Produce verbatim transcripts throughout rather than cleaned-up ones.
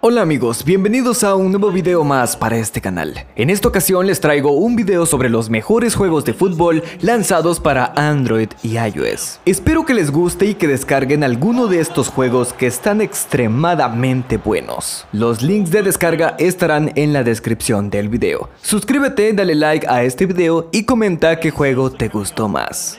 Hola amigos, bienvenidos a un nuevo video más para este canal. En esta ocasión les traigo un video sobre los mejores juegos de fútbol lanzados para Android y iOS. Espero que les guste y que descarguen alguno de estos juegos que están extremadamente buenos. Los links de descarga estarán en la descripción del video. Suscríbete, dale like a este video y comenta qué juego te gustó más.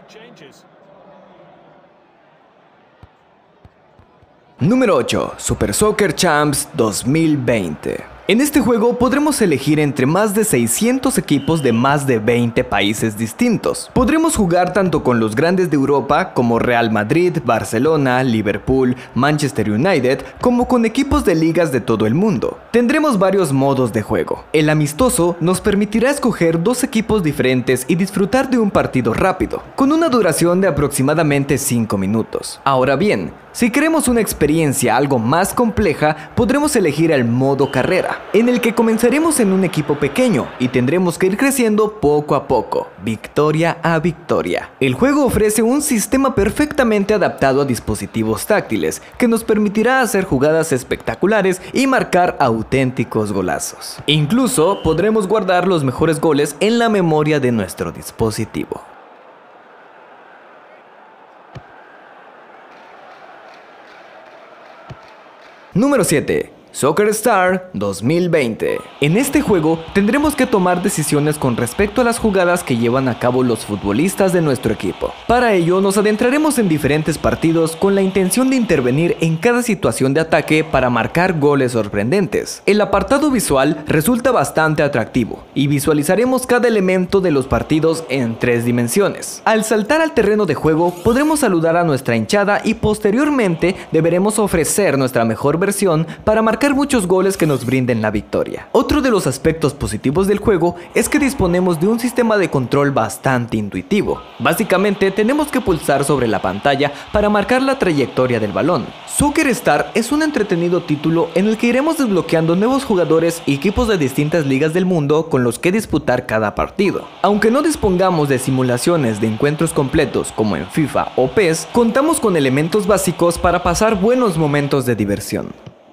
Número ocho. Super Soccer Champs dos mil veinte. En este juego podremos elegir entre más de seiscientos equipos de más de veinte países distintos. Podremos jugar tanto con los grandes de Europa como Real Madrid, Barcelona, Liverpool, Manchester United, como con equipos de ligas de todo el mundo. Tendremos varios modos de juego. El amistoso nos permitirá escoger dos equipos diferentes y disfrutar de un partido rápido, con una duración de aproximadamente cinco minutos. Ahora bien, si queremos una experiencia algo más compleja, podremos elegir el modo carrera, en el que comenzaremos en un equipo pequeño y tendremos que ir creciendo poco a poco, victoria a victoria. El juego ofrece un sistema perfectamente adaptado a dispositivos táctiles, que nos permitirá hacer jugadas espectaculares y marcar auténticos golazos. Incluso podremos guardar los mejores goles en la memoria de nuestro dispositivo. Número siete. Soccer Star dos mil veinte. En este juego tendremos que tomar decisiones con respecto a las jugadas que llevan a cabo los futbolistas de nuestro equipo. Para ello nos adentraremos en diferentes partidos con la intención de intervenir en cada situación de ataque para marcar goles sorprendentes. El apartado visual resulta bastante atractivo y visualizaremos cada elemento de los partidos en tres dimensiones. Al saltar al terreno de juego podremos saludar a nuestra hinchada y posteriormente deberemos ofrecer nuestra mejor versión para marcar muchos goles que nos brinden la victoria. Otro de los aspectos positivos del juego es que disponemos de un sistema de control bastante intuitivo. Básicamente tenemos que pulsar sobre la pantalla para marcar la trayectoria del balón. Soccer Star es un entretenido título en el que iremos desbloqueando nuevos jugadores y equipos de distintas ligas del mundo con los que disputar cada partido. Aunque no dispongamos de simulaciones de encuentros completos como en FIFA o PES, contamos con elementos básicos para pasar buenos momentos de diversión.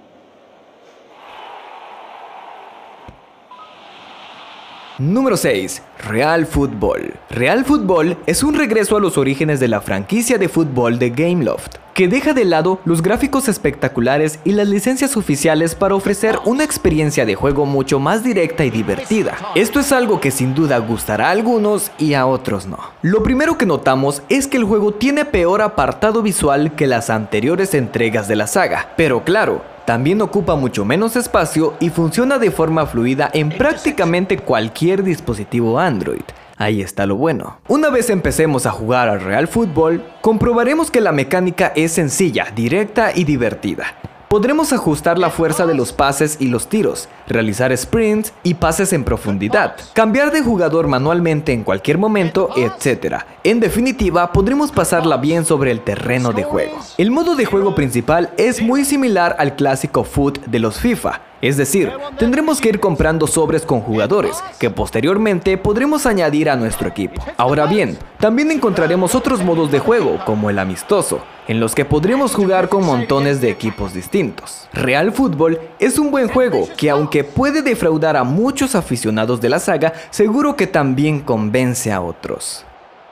Número seis. Real Fútbol. Real Fútbol es un regreso a los orígenes de la franquicia de fútbol de Gameloft, que deja de lado los gráficos espectaculares y las licencias oficiales para ofrecer una experiencia de juego mucho más directa y divertida. Esto es algo que sin duda gustará a algunos y a otros no. Lo primero que notamos es que el juego tiene peor apartado visual que las anteriores entregas de la saga, pero claro, también ocupa mucho menos espacio y funciona de forma fluida en prácticamente cualquier dispositivo Android. Ahí está lo bueno. Una vez empecemos a jugar al Real Fútbol, comprobaremos que la mecánica es sencilla, directa y divertida. Podremos ajustar la fuerza de los pases y los tiros, realizar sprints y pases en profundidad, cambiar de jugador manualmente en cualquier momento, etcétera. En definitiva, podremos pasarla bien sobre el terreno de juego. El modo de juego principal es muy similar al clásico Foot de los FIFA. Es decir, tendremos que ir comprando sobres con jugadores, que posteriormente podremos añadir a nuestro equipo. Ahora bien, también encontraremos otros modos de juego, como el amistoso, en los que podremos jugar con montones de equipos distintos. Real Fútbol es un buen juego que, aunque puede defraudar a muchos aficionados de la saga, seguro que también convence a otros.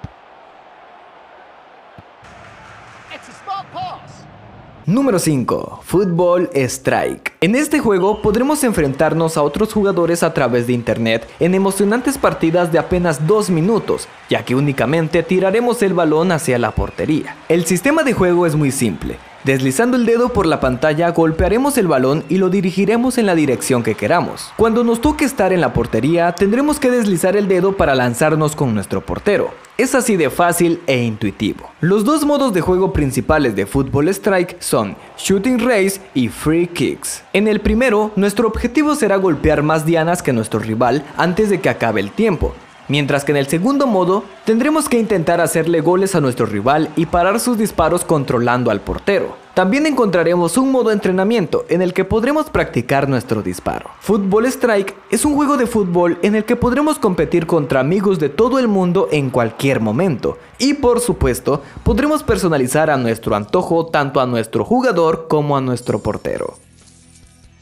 Número cinco. Football Strike. En este juego podremos enfrentarnos a otros jugadores a través de internet en emocionantes partidas de apenas dos minutos, ya que únicamente tiraremos el balón hacia la portería. El sistema de juego es muy simple. Deslizando el dedo por la pantalla golpearemos el balón y lo dirigiremos en la dirección que queramos. Cuando nos toque estar en la portería tendremos que deslizar el dedo para lanzarnos con nuestro portero. Es así de fácil e intuitivo. Los dos modos de juego principales de Football Strike son Shooting Race y Free Kicks. En el primero, nuestro objetivo será golpear más dianas que nuestro rival antes de que acabe el tiempo. Mientras que en el segundo modo, tendremos que intentar hacerle goles a nuestro rival y parar sus disparos controlando al portero. También encontraremos un modo entrenamiento en el que podremos practicar nuestro disparo. Football Strike es un juego de fútbol en el que podremos competir contra amigos de todo el mundo en cualquier momento. Y por supuesto, podremos personalizar a nuestro antojo tanto a nuestro jugador como a nuestro portero.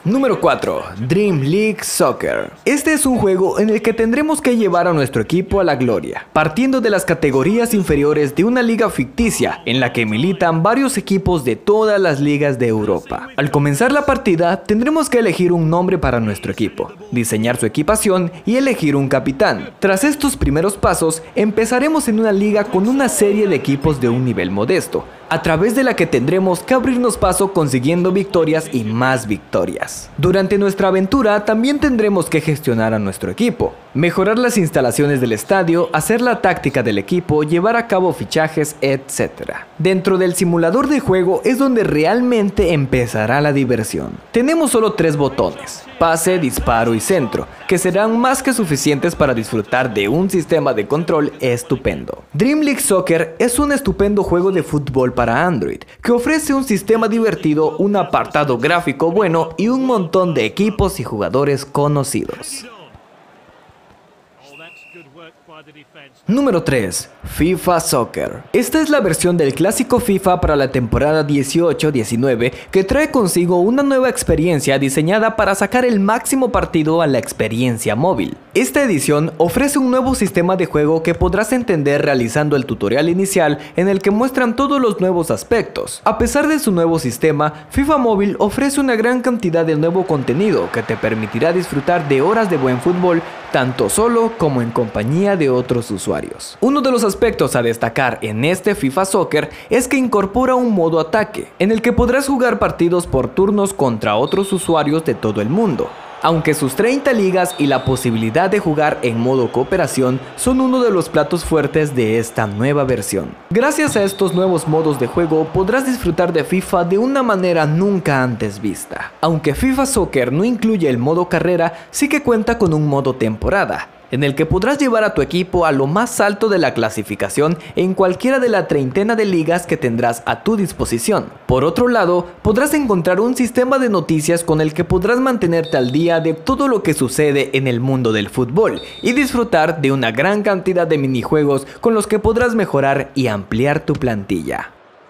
Número cuatro. Dream League Soccer. Este es un juego en el que tendremos que llevar a nuestro equipo a la gloria, partiendo de las categorías inferiores de una liga ficticia en la que militan varios equipos de todas las ligas de Europa. Al comenzar la partida tendremos que elegir un nombre para nuestro equipo, diseñar su equipación y elegir un capitán. Tras estos primeros pasos empezaremos en una liga con una serie de equipos de un nivel modesto, a través de la que tendremos que abrirnos paso consiguiendo victorias y más victorias. Durante nuestra aventura también tendremos que gestionar a nuestro equipo, mejorar las instalaciones del estadio, hacer la táctica del equipo, llevar a cabo fichajes, etcétera. Dentro del simulador de juego es donde realmente empezará la diversión. Tenemos solo tres botones: pase, disparo y centro, que serán más que suficientes para disfrutar de un sistema de control estupendo. Dream League Soccer es un estupendo juego de fútbol para Android, que ofrece un sistema divertido, un apartado gráfico bueno y un montón de equipos y jugadores conocidos. Número tres. FIFA Soccer. Esta es la versión del clásico FIFA para la temporada dieciocho diecinueve que trae consigo una nueva experiencia diseñada para sacar el máximo partido a la experiencia móvil. Esta edición ofrece un nuevo sistema de juego que podrás entender realizando el tutorial inicial en el que muestran todos los nuevos aspectos. A pesar de su nuevo sistema, FIFA Móvil ofrece una gran cantidad de nuevo contenido que te permitirá disfrutar de horas de buen fútbol tanto solo como en compañía de otros usuarios. Uno de los aspectos a destacar en este FIFA Soccer es que incorpora un modo ataque, en el que podrás jugar partidos por turnos contra otros usuarios de todo el mundo. Aunque sus treinta ligas y la posibilidad de jugar en modo cooperación son uno de los platos fuertes de esta nueva versión. Gracias a estos nuevos modos de juego podrás disfrutar de FIFA de una manera nunca antes vista. Aunque FIFA Soccer no incluye el modo carrera, sí que cuenta con un modo temporada, en el que podrás llevar a tu equipo a lo más alto de la clasificación en cualquiera de la treintena de ligas que tendrás a tu disposición. Por otro lado, podrás encontrar un sistema de noticias con el que podrás mantenerte al día de todo lo que sucede en el mundo del fútbol y disfrutar de una gran cantidad de minijuegos con los que podrás mejorar y ampliar tu plantilla.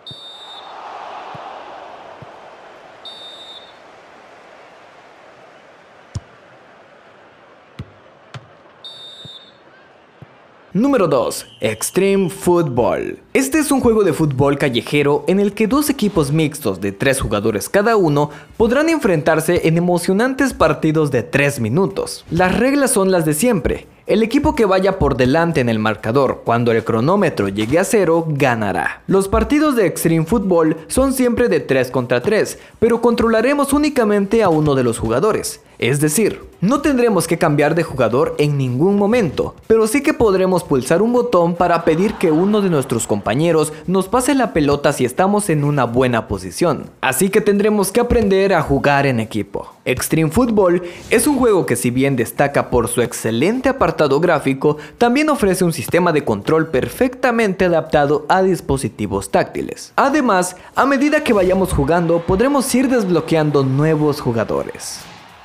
Número dos. Extreme Football. Este es un juego de fútbol callejero en el que dos equipos mixtos de tres jugadores cada uno podrán enfrentarse en emocionantes partidos de tres minutos. Las reglas son las de siempre. El equipo que vaya por delante en el marcador cuando el cronómetro llegue a cero ganará. Los partidos de Extreme Football son siempre de tres contra tres, pero controlaremos únicamente a uno de los jugadores. Es decir, no tendremos que cambiar de jugador en ningún momento, pero sí que podremos pulsar un botón para pedir que uno de nuestros compañeros nos pase la pelota si estamos en una buena posición. Así que tendremos que aprender a jugar en equipo. Extreme Football es un juego que, si bien destaca por su excelente apartado gráfico, también ofrece un sistema de control perfectamente adaptado a dispositivos táctiles. Además, a medida que vayamos jugando podremos ir desbloqueando nuevos jugadores.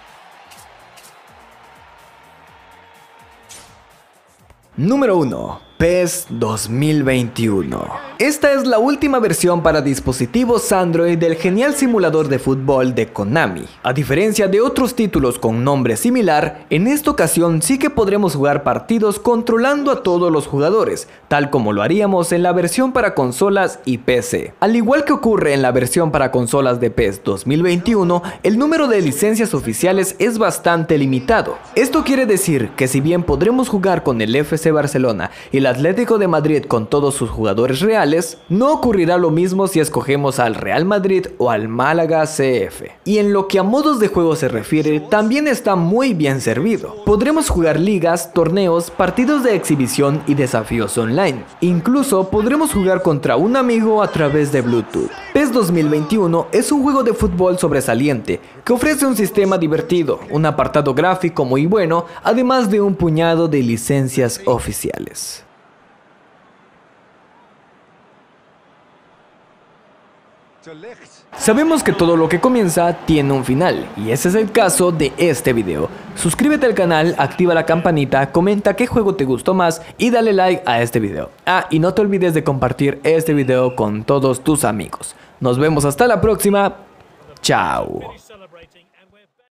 Número uno. PES dos mil veintiuno. Esta es la última versión para dispositivos Android del genial simulador de fútbol de Konami. A diferencia de otros títulos con nombre similar, en esta ocasión sí que podremos jugar partidos controlando a todos los jugadores, tal como lo haríamos en la versión para consolas y P C. Al igual que ocurre en la versión para consolas de PES dos mil veintiuno, el número de licencias oficiales es bastante limitado. Esto quiere decir que si bien podremos jugar con el F C Barcelona y la Atlético de Madrid con todos sus jugadores reales, no ocurrirá lo mismo si escogemos al Real Madrid o al Málaga C F. Y en lo que a modos de juego se refiere, también está muy bien servido. Podremos jugar ligas, torneos, partidos de exhibición y desafíos online. Incluso podremos jugar contra un amigo a través de Bluetooth. PES dos mil veintiuno es un juego de fútbol sobresaliente que ofrece un sistema divertido, un apartado gráfico muy bueno, además de un puñado de licencias oficiales. Sabemos que todo lo que comienza tiene un final, y ese es el caso de este video. Suscríbete al canal, activa la campanita, comenta qué juego te gustó más y dale like a este video. Ah, y no te olvides de compartir este video con todos tus amigos. Nos vemos hasta la próxima. Chao.